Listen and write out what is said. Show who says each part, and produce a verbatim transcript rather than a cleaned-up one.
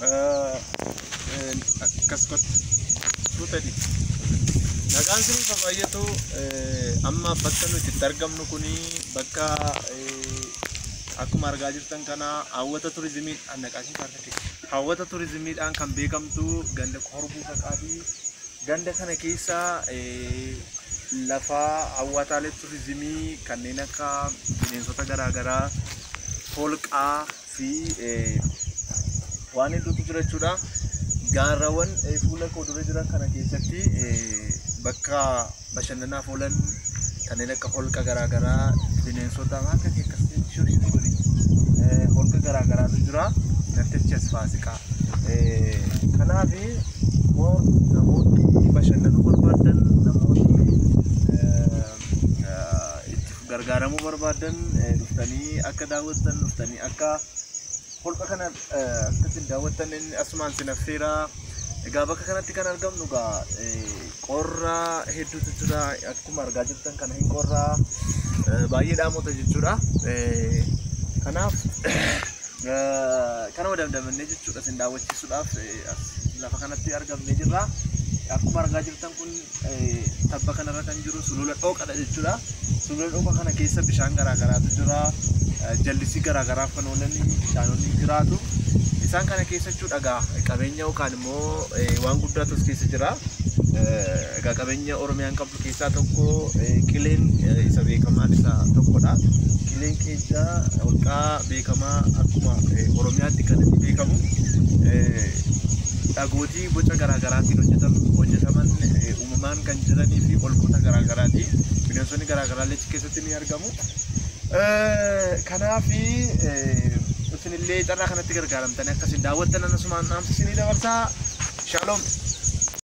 Speaker 1: Kaskot tutadi nagaan sini baay'atu amma bakka nuti argamnu kuni bakka akkuma argaa jirtan kana hawwata turizimii annaqaatiin farfate hawwata turizimiidhaan kan beekamtu ganda Korbuu Faqaatii ganda kana keessa lafa hawwataalee turizimii kanneen akka bineensota garaagaraa holqaa fi waan hedduutu jira jechuudha. Gaarraawwan fuula koduree jiran kana keessatti bakka bashannanaaf oolan kanneen akka holqa garaagaraa bineensota akka keessatti shurshii godhi holqa garaagaraatu jira namtichi as faasiqaa. Kanaaf namoonni bashannanuu barbaadan namoonni itti gargaaramuu barbaadan dhuftanii akka daawwatan dhuftanii akka holqa kana akkasiin daawwatan asumaan sinaffeera. Egaa bakka kanatti kan argamnu gaa qorra hedduutu jira akkuma argaa jirtan kana hin qorra baay'ee dhaamota jechuudha. Kanaaf kana wadamdamannee jechuudha sin daawwachiisuudhaaf lafa kanatti argamnee jirra. Akkuma argaa jirtan kun tabba kanarra kan jiru sulula dhooqadha jechuudha. Sulula dhooqa kana keessa bishaan garaagaraatu jira. Jallisii garaagaraaf kan oolan bishaanonni jiraatu. Isaan kana keessa jechuudha egaa qabeenya yookaan immoo waan guddaatu as keessa jira. Egaa qabeenya Oromiyaan qabdu keessaa tokko Qileen isa beekamaan isa tokkodha. Qileen keessa holqaa beekamaa akkuma Oromiyaatti kan inni beekamu dhagootii boca garaagaraatiin hojjetaman uumamaan kan jiranii fi holqoota garaagaraati. Bineensonni garaagaraallee achi keessatti ni argamu. Kanaaf isinillee carraa kanatti gargaaramtanii akkasiin daawwattan anasumaan dhaamsa isinii dabarsaa. Shalom.